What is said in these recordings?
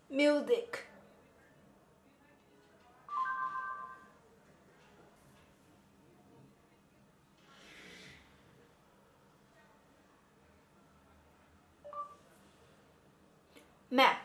music, map,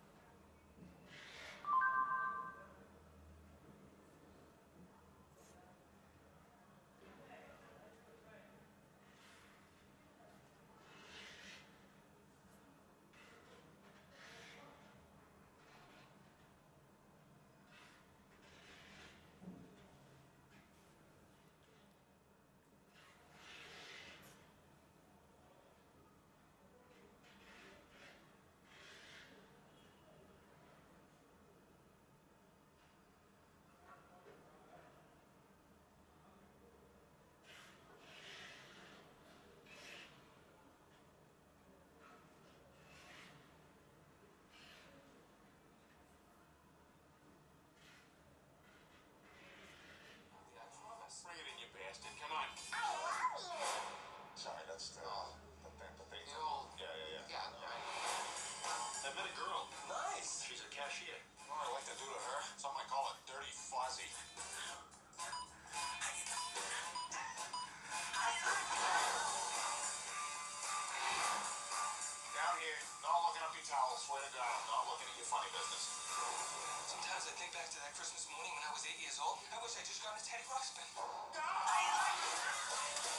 Bring it in, you bastard. Come on. I love you. Sorry, that's the thing. Yeah. I met a girl. Nice. She's a cashier. What I like to do to her? Some might call it dirty fuzzy. Down here, not looking up your towel, swear to God, not looking at your funny business. Sometimes I think back to that Christmas morning when I was 8 years old. I wish I just got a Teddy Ruxpin. I like